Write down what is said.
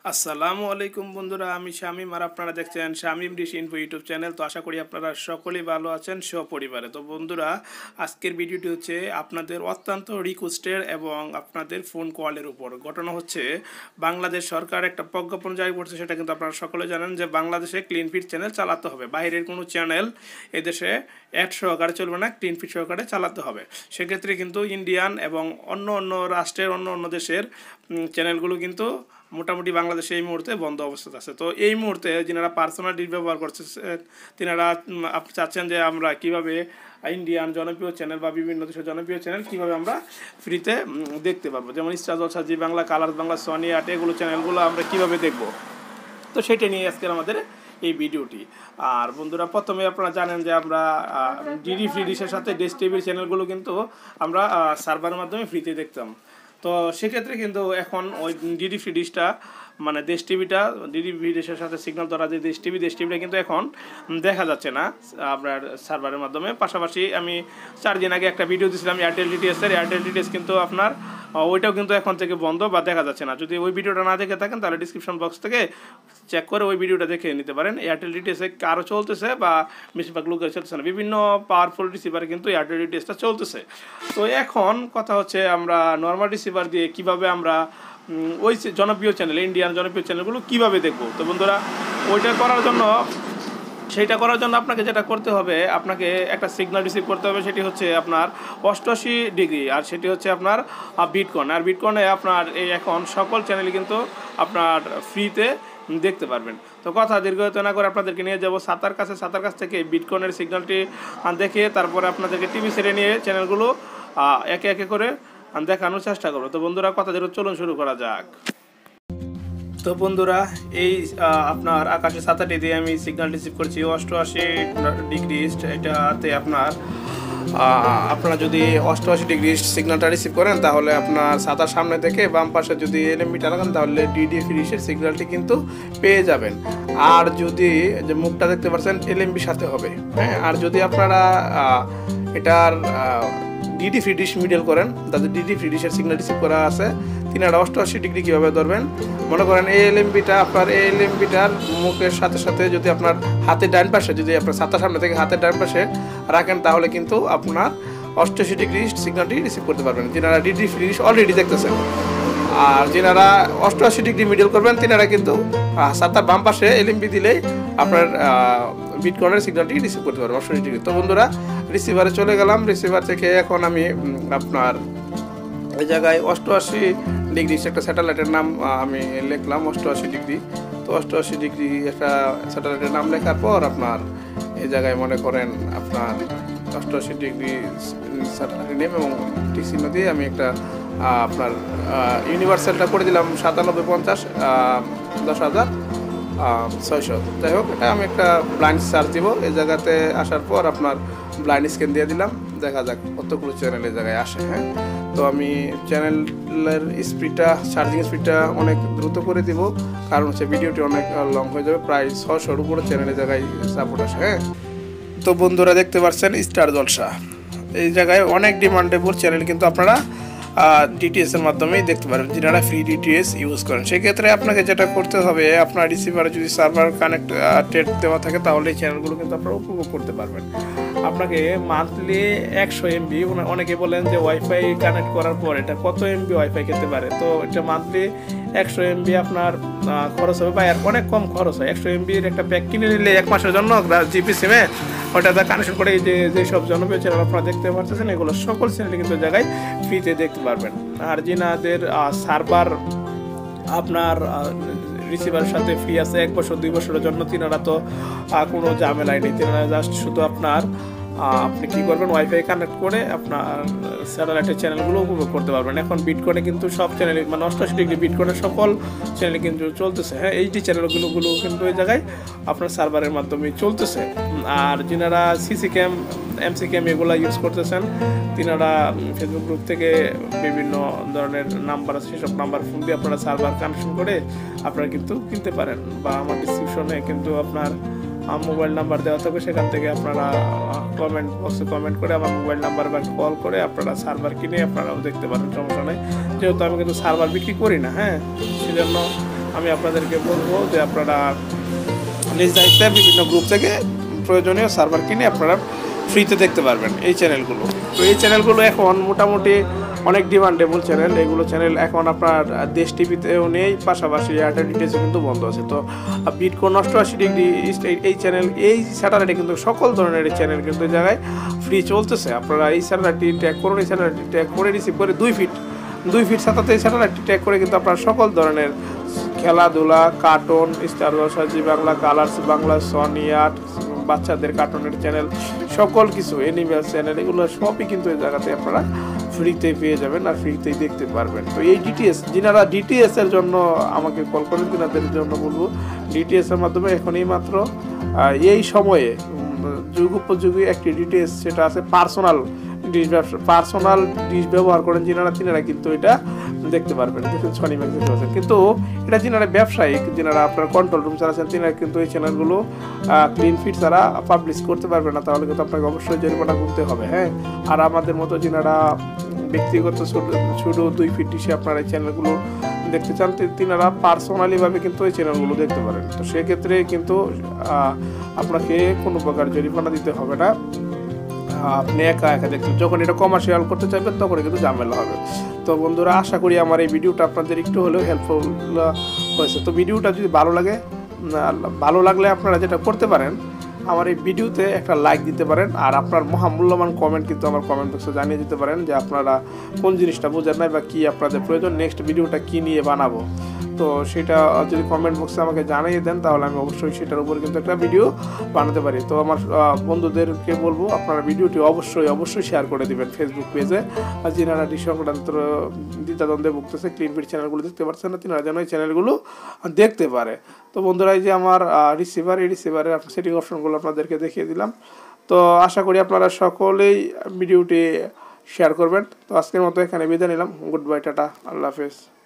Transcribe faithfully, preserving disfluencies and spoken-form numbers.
আসসালামু আলাইকুম বন্ধুরা, আমি শামীম আর আপনারা দেখছেন Shamim dish info YouTube channel. তো আশা করি আপনারা সকলেই ভালো আছেন সপরিবারে। তো বন্ধুরা, আজকের ভিডিওটি হচ্ছে আপনাদের অত্যন্ত রিকোয়েস্টের এবং আপনাদের ফোন কলের উপর। ঘটনা হচ্ছে, বাংলাদেশ সরকার একটা প্রজ্ঞাপন জারি করছে, সেটা কিন্তু আপনারা সকলে জানেন যে বাংলাদেশে ক্লিন ফিট চ্যানেল চালাতে হবে। বাইরের কোনো চ্যানেল এদেশে অ্যাড সহকারে চলবে না, ক্লিন ফিট সহকারে চালাতে হবে। সেক্ষেত্রে কিন্তু ইন্ডিয়ান এবং অন্য অন্য রাষ্ট্রের অন্য অন্য দেশের চ্যানেলগুলো কিন্তু মোটামুটি বাংলাদেশে এই মুহূর্তে বন্ধ অবস্থাতে আছে। তো এই মুহূর্তে যারা পার্সোনাল ডিশ ব্যবহার করছে তিনারা চাচ্ছেন যে আমরা কিভাবে ইন্ডিয়ান জনপ্রিয় চ্যানেল বা বিভিন্ন দেশের জনপ্রিয় চ্যানেল কীভাবে আমরা ফ্রিতে দেখতে পারবো, যেমন star Jalsha, Zee Bangla, Colors Bangla, Sony Aath, এগুলো চ্যানেলগুলো আমরা কীভাবে দেখব। তো সেটা নিয়ে আজকের আমাদের এই ভিডিওটি। আর বন্ধুরা, প্রথমে আপনারা জানেন যে আমরা ডিডি ফ্রি ডিশের সাথে ডিশ টিভির চ্যানেলগুলো কিন্তু আমরা সার্ভারের মাধ্যমে ফ্রিতে দেখতাম। তো সেক্ষেত্রে কিন্তু এখন ওই ডিডি ফ্রি ডিশটা মানে দেশ টিভিটা ডিডি ফ্রি ডিশের সাথে সিগন্যাল ধরা যে দেশ টিভি দেশ টিভিটা কিন্তু এখন দেখা যাচ্ছে না আপনার সার্ভারের মাধ্যমে। পাশাপাশি আমি চার দিন আগে একটা ভিডিও দিয়েছিলাম এয়ারটেল ডিটিএসের, এয়ারটেল ডিটিএস কিন্তু আপনার ওইটাও কিন্তু এখন থেকে বন্ধ বা দেখা যাচ্ছে না। যদি ওই ভিডিওটা না দেখে থাকেন তাহলে ডিসক্রিপশন বক্স থেকে চেক করে ওই ভিডিওটা দেখে নিতে পারেন। এয়ারটেল ডিটিএসে কারো চলতেছে বা বেশিরভাগ লোকের চলতেছে না, বিভিন্ন পাওয়ারফুল রিসিভারে কিন্তু এয়ারটেল ডিটিএসটা চলতেছে। তো এখন কথা হচ্ছে, আমরা নর্মাল রিসিভার দিয়ে কীভাবে আমরা ওই জনপ্রিয় চ্যানেল ইন্ডিয়ান জনপ্রিয় চ্যানেলগুলো কীভাবে দেখব। তো বন্ধুরা, ওইটা করার জন্য সেইটা করার জন্য আপনাকে যেটা করতে হবে, আপনাকে একটা সিগন্যাল রিসিভ করতে হবে। সেটি হচ্ছে আপনার অষ্টআশি ডিগ্রি, আর সেটি হচ্ছে আপনার বিটকন। আর বিটকনে আপনার এই এখন সকল চ্যানেলই কিন্তু আপনার ফ্রিতে দেখতে পারবেন। তো কথা দীর্ঘায়িত না করে আপনাদেরকে নিয়ে যাব সাতার কাছে। সাতার কাছ থেকে বিটকনের সিগন্যালটি দেখে তারপরে আপনাদেরকে টিভি সেটে নিয়ে চ্যানেলগুলো একে একে করে দেখানোর চেষ্টা করবো। তো বন্ধুরা, কথা দীর্ঘ চলুন শুরু করা যাক। তো বন্ধুরা, এই আপনার আকাশে ছাতাটি দিয়ে আমি সিগন্যাল রিসিভ করছি অষ্টআশি ডিগ্রি। এটাতে আপনার আপনারা যদি অষ্টআশি ডিগ্রি সিগন্যালটা রিসিভ করেন তাহলে আপনার ছাতার সামনে থেকে বাম পাশে যদি এলএমবিটা লাগান তাহলে ডিডি ফ্রিশের সিগন্যালটি কিন্তু পেয়ে যাবেন। আর যদি যে মুখটা দেখতে পাচ্ছেন এলএমবির সাথে হবে, হ্যাঁ। আর যদি আপনারা এটার ডিডি ফ্রি ডিশ মিডল করেন, তাদের ডিডি ফ্রি ডিশের সিগন্যাল রিসিভ করা আছে, তিনারা অষ্টআশি ডিগ্রি কীভাবে ধরবেন। মনে করেন এই এলএমবিটা আপনার এই এলএমবিটার মুখের সাথে সাথে যদি আপনার হাতের ডান পাশে যদি আপনার ছাতার সামনে থেকে হাতের ডান পাশে রাখেন তাহলে কিন্তু আপনার অষ্টআশি ডিগ্রি সিগন্যালটি রিসিভ করতে পারবেন, যিনারা ডিডি ফ্রি ডিশ অলরেডি দেখতেছেন। আর যিনারা অষ্টআশি ডিগ্রি মিডল করবেন তিনারা কিন্তু ছাতার বাম পাশে এলএমবি দিলেই আপনার বিটকনের সিগন্যালটি রিসিভ করতে পারবেন অষ্টআশি ডিগ্রি। তো বন্ধুরা, রিসিভারে চলে গেলাম। রিসিভার থেকে এখন আমি আপনার এই জায়গায় অষ্টআশি ডিগ্রি একটা স্যাটেলাইটের নাম আমি লিখলাম অষ্টআশি ডিগ্রি। তো অষ্টআশি ডিগ্রি একটা স্যাটেলাইটের নাম লেখার পর আপনার এই জায়গায় মনে করেন আপনার অষ্টআশি ডিগ্রি স্যাটেলাইট নেম এবং ঠিক চিহ্ন দিয়ে আমি একটা আপনার ইউনিভার্সালটা করে দিলাম সাতানব্বই পঞ্চাশ দশ হাজার ছয়শো। যাই হোক, এটা আমি একটা ব্লাইন্ড সার্চ দিব। এই জায়গাতে আসার পর আপনার ব্লাইন্ড স্ক্যান দিয়ে দিলাম, দেখা যাক কতগুলো চ্যানেল এই জায়গায় আসে, হ্যাঁ। তো আমি চ্যানেলের স্পিডটা চার্জিং স্পিডটা অনেক দ্রুত করে দিব, কারণ হচ্ছে ভিডিওটি অনেক লং হয়ে যাবে, প্রায় ছশোর উপরে চ্যানেলের জায়গায় সাপোর্ট আসে, হ্যাঁ। তো বন্ধুরা, দেখতে পাচ্ছেন স্টার জলসা এই জায়গায় অনেক ডিমান্ডেবল চ্যানেল কিন্তু আপনারা ডিটিএস এর মাধ্যমেই দেখতে পারবেন, যারা ফ্রি ডিটিএস ইউজ করেন। সেক্ষেত্রে আপনাকে যেটা করতে হবে, আপনার রিসিভারে যদি সার্ভার কানেক্টেড দেওয়া থাকে তাহলে এই চ্যানেলগুলো কিন্তু আপনারা উপভোগ করতে পারবেন। আপনাকে মান্থলি একশো এমবি, অনেকে বলেন যে ওয়াইফাই কানেক্ট করার পর এটা কত এমবি ওয়াইফাই খেতে পারে। তো এটা মান্থলি একশো এমবি আপনার খরচ হবে, বা এর অনেক কম খরচ হয়। একশো এমবির একটা প্যাক কিনে নিলে এক মাসের জন্য জিপি সিমে ওটা কানেকশন করে যে যেসব জনপ্রিয় চ্যানেল আপনারা দেখতে পাচ্ছেন এগুলো সকল চ্যানেল কিন্তু জায়গায় ফ্রিতে দেখতে পারবেন। আর যিনাদের সার্ভার আপনার রিসিভারের সাথে ফ্রি আছে এক বছর দুই বছরের জন্য, তিনারা তো কোনো ঝামেলাই নেই। তিনারা জাস্ট শুধু আপনার আপনি কী করবেন, ওয়াইফাই কানেক্ট করে আপনার স্যাটেলাইটের চ্যানেলগুলো উপভোগ করতে পারবেন। এখন বিটকনে কিন্তু সব চ্যানেল মানে অষ্টআশি ডিগ্রি বিটকনের সকল চ্যানেলে কিন্তু চলতেছে, হ্যাঁ। এইচডি চ্যানেলগুলোগুলো কিন্তু এই জায়গায় আপনার সার্ভারের মাধ্যমে চলতেছে। আর যিনারা সিসি ক্যাম এমসি ক্যাম এগুলো ইউজ করতেছেন, তিনারা ফেসবুক গ্রুপ থেকে বিভিন্ন ধরনের নাম্বার আছে, সেসব নাম্বার ফোন দিয়ে আপনারা সার্ভার কানেকশন করে আপনারা কিন্তু কিনতে পারেন। বা আমার ডিসক্রিপশনে কিন্তু আপনার মোবাইল নাম্বার দেওয়া থাকবে, সেখান থেকে আপনারা কমেন্ট বক্সে কমেন্ট করে আমার মোবাইল নাম্বার বা কল করে আপনারা সার্ভার কিনে আপনারাও দেখতে পারেন, সমস্যা নেই। যেহেতু আমি কিন্তু সার্ভার বিক্রি করি না, হ্যাঁ, সেজন্য আমি আপনাদেরকে বলবো যে আপনারা নিজ দায়িত্বে বিভিন্ন গ্রুপ থেকে প্রয়োজনীয় সার্ভার কিনে আপনারা ফ্রিতে দেখতে পারবেন এই চ্যানেলগুলো। তো এই চ্যানেলগুলো এখন মোটামুটি অনেক ডিমান্ডেবল চ্যানেল। এগুলো চ্যানেল এখন আপনার দেশ টিভিতেও নেই, পাশাপাশি এয়ারটেল ডিটেলসও কিন্তু বন্ধ আছে। তো বিটকোন অষ্টআশি ডিগ্রি এই চ্যানেল, এই স্যাটেলাইটে কিন্তু সকল ধরনের এই চ্যানেল কিন্তু এই জায়গায় ফ্রি চলতেছে। আপনারা এই স্যাটেলাইটটি ট্যাগ করুন, এই স্যাটেলাইটটি ট্যাগ করে রিসিভ করে দুই ফিট দুই ফিট সাতাতে এই স্যাটেলাইটটি ট্যাগ করে কিন্তু আপনারা সকল ধরনের খেলাধুলা, cartoon, star Jalsha, Zee Bangla, Colors Bangla, Sony Aath, বাচ্চাদের কার্টুনের চ্যানেল, সকল কিছু অ্যানিমেল চ্যানেল, এগুলো সবই কিন্তু এই জায়গাতে আপনারা ফ্রিতে পেয়ে যাবেন আর ফ্রিতেই দেখতে পারবেন। তো এই ডিটিএস, যিনারা ডিটিএস এর জন্য আমাকে কল করেন তিনাদের জন্য বলবো, ডিটিএস এর মাধ্যমে এখনই মাত্র এই সময়ে যুগোপযোগী একটি ডিটিএস, সেটা আছে পার্সোনাল ডিশ ব্যবসা, পার্সোনাল ডিশ ব্যবহার করেন যিনারা, তিনারা কিন্তু এটা দেখতে পারবেন। দেখুন সনি ম্যাক্স দেখতে পাচ্ছেন, কিন্তু এটা যিনারা ব্যবসায়িক, যিনারা আপনার কন্ট্রোল রুম চালাচ্ছেন, তিনারা কিন্তু এই চ্যানেলগুলো ক্লিন ফিট ছাড়া পাবলিশ করতে পারবেন না, তাহলে কিন্তু আপনাকে অবশ্যই জরিমানা গুনতে হবে। হ্যাঁ, আর আমাদের মতো যিনারা ব্যক্তিগত শুধু দুই ফিট ডিশে আপনারা এই চ্যানেলগুলো দেখতে চান, তিনারা পার্সোনালিভাবে কিন্তু এই চ্যানেলগুলো দেখতে পারেন। তো সেক্ষেত্রে কিন্তু আপনাকে কোনো প্রকার জরিমানা দিতে হবে না, আপনি একা একা দেখতে, যখন এটা কমার্শিয়াল করতে চাইবেন তখন কিন্তু ঝামেলা হবে। তো বন্ধুরা, আশা করি আমার এই ভিডিওটা আপনাদের একটু হলেও হেল্পফুল হয়েছে। তো ভিডিওটা যদি ভালো লাগে, ভালো লাগলে আপনারা যেটা করতে পারেন, আমার এই ভিডিওতে একটা লাইক দিতে পারেন, আর আপনার মহামূল্যবান কমেন্ট কিন্তু আমার কমেন্ট বক্সে জানিয়ে দিতে পারেন যে আপনারা কোন জিনিসটা বোঝেন নাই বা কী আপনাদের প্রয়োজন, নেক্সট ভিডিওটা কী নিয়ে বানাবো। তো সেটা যদি কমেন্ট বক্সে আমাকে জানিয়ে দেন, তাহলে আমি অবশ্যই সেটার উপর কিন্তু একটা ভিডিও বানাতে পারি। তো আমার বন্ধুদেরকে বলবো আপনারা ভিডিওটি অবশ্যই অবশ্যই শেয়ার করে দিবেন ফেসবুক পেজে, আর যিনারা ডিশ সংক্রান্ত দ্বিধাদ্বন্দ্বে ভুগতেছে, ক্লিন ফিট চ্যানেলগুলো দেখতে পারছেন না, তিনারা যেন এই চ্যানেলগুলো দেখতে পারে। তো বন্ধুরা, এই যে আমার রিসিভার, এই রিসিভারের সেটিং অপশনগুলো আপনাদেরকে দেখিয়ে দিলাম। তো আশা করি আপনারা সকলেই ভিডিওটি শেয়ার করবেন। তো আজকের মতো এখানে বিদায় নিলাম। গুড বাই, টাটা, আল্লাহ হাফেজ।